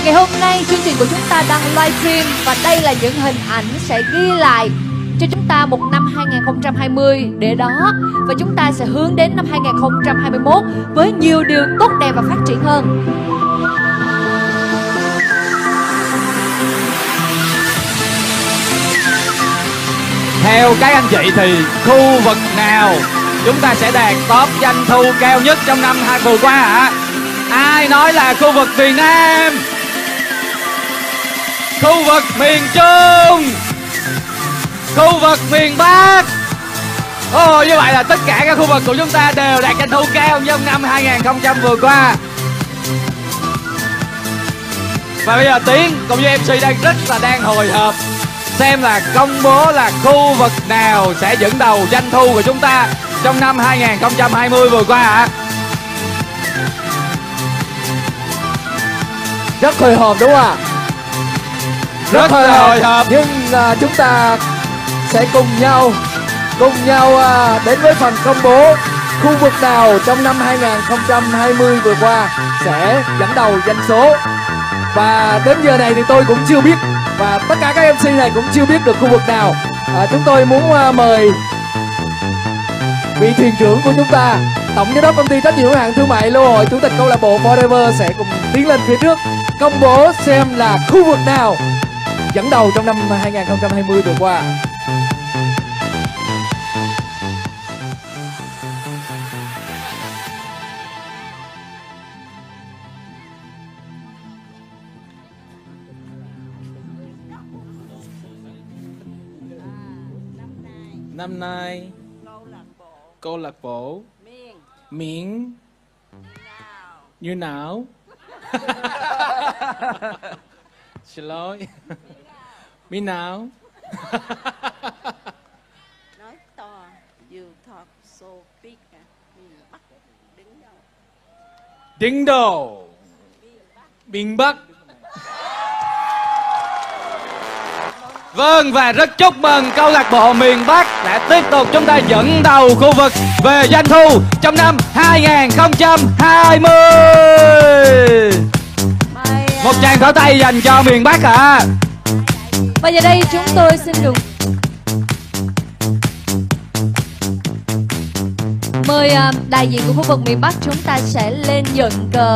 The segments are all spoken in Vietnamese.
Ngày hôm nay chương trình của chúng ta đang livestream và đây là những hình ảnh sẽ ghi lại cho chúng ta một năm 2020 để đó, và chúng ta sẽ hướng đến năm 2021 với nhiều điều tốt đẹp và phát triển hơn. Theo các anh chị thì khu vực nào chúng ta sẽ đạt top doanh thu cao nhất trong năm vừa qua hả? Ai nói là khu vực miền Nam, khu vực miền Trung, khu vực miền Bắc? Như vậy là tất cả các khu vực của chúng ta đều đạt doanh thu cao trong năm 2020 vừa qua. Và bây giờ Tiến cùng với MC đang hồi hộp xem là công bố là khu vực nào sẽ dẫn đầu doanh thu của chúng ta trong năm 2020 vừa qua ạ. Rất hồi hộp đúng không ạ? Rất hồi hộp. Nhưng chúng ta sẽ cùng nhau đến với phần công bố khu vực nào trong năm 2020 vừa qua sẽ dẫn đầu doanh số. Và đến giờ này thì tôi cũng chưa biết, và tất cả các MC này cũng chưa biết được khu vực nào. Chúng tôi muốn mời vị thuyền trưởng của chúng ta, tổng giám đốc công ty trách nhiệm hữu hạn thương mại lô hội, chủ tịch câu lạc bộ Forever sẽ cùng tiến lên phía trước công bố xem là khu vực nào dẫn đầu trong năm 2020 vừa qua. Năm nay câu lạc bộ miền như nào? Xin lỗi. Miền nào? Nói to, you talk so big. Miền Bắc đứng đâu? Đứng đầu miền Bắc. Vâng, và rất chúc mừng câu lạc bộ miền Bắc đã tiếp tục chúng ta dẫn đầu khu vực về doanh thu trong năm 2020. Một tràng pháo tay dành cho miền Bắc ạ. Và giờ đây chúng tôi xin được mời đại diện của khu vực miền Bắc chúng ta sẽ lên dựng cờ.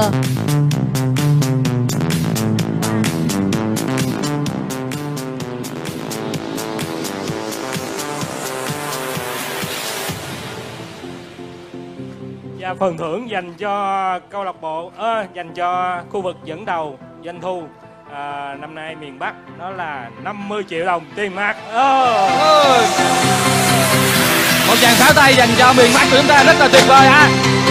Và phần thưởng dành cho câu lạc bộ, dành cho khu vực dẫn đầu doanh thu năm nay miền Bắc đó là 50 triệu đồng tiền mặt. Một tràng pháo tay dành cho miền Bắc của chúng ta rất là tuyệt vời ha.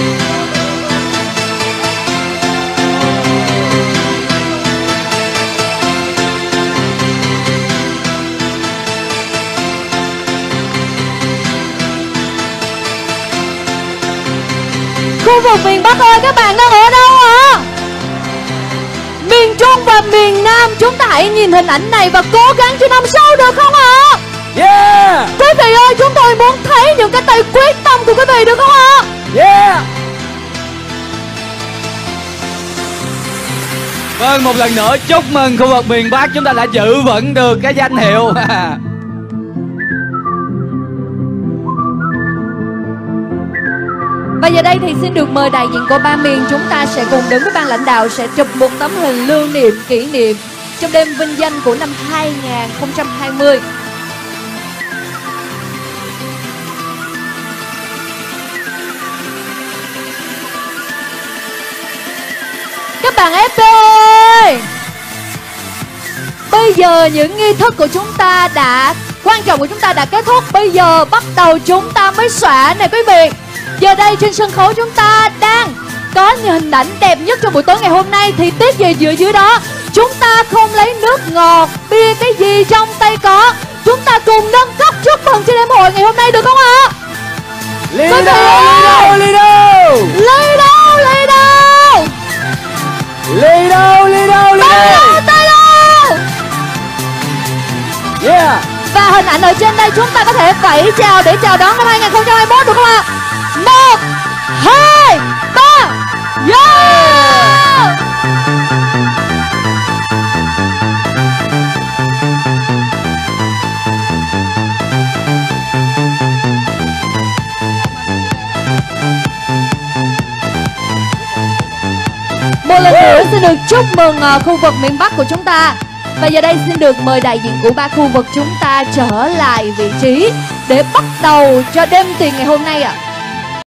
Khu vực miền Bắc ơi, các bạn đang ở đâu ạ? Miền Trung và miền Nam, chúng ta hãy nhìn hình ảnh này và cố gắng cho năm sau được không ạ? Yeah! Quý vị ơi, chúng tôi muốn thấy những cái tay quyết tâm của quý vị được không ạ? Yeah! Vâng, một lần nữa chúc mừng khu vực miền Bắc chúng ta đã giữ vững được cái danh hiệu. Và giờ đây thì xin được mời đại diện của ba miền chúng ta sẽ cùng đến với ban lãnh đạo sẽ chụp một tấm hình lưu niệm kỷ niệm trong đêm vinh danh của năm 2020. Các bạn FP ơi! Bây giờ những nghi thức của chúng ta quan trọng của chúng ta đã kết thúc. Bây giờ bắt đầu chúng ta mới xõa nè quý vị. Giờ đây trên sân khấu chúng ta đang có những hình ảnh đẹp nhất trong buổi tối ngày hôm nay. Thì tiếp về dưới đó, chúng ta không lấy nước ngọt, bia cái gì trong tay có, chúng ta cùng nâng cốc chúc mừng cho đêm hội ngày hôm nay được không ạ? Lido! Tay đâu? Yeah! Và hình ảnh ở trên đây chúng ta có thể vẫy chào để chào đón năm 2021 được không ạ? 1, 2, 3, yeah! Một lần nữa xin được chúc mừng khu vực miền Bắc của chúng ta. Và giờ đây xin được mời đại diện của ba khu vực chúng ta trở lại vị trí để bắt đầu cho đêm tiền ngày hôm nay ạ.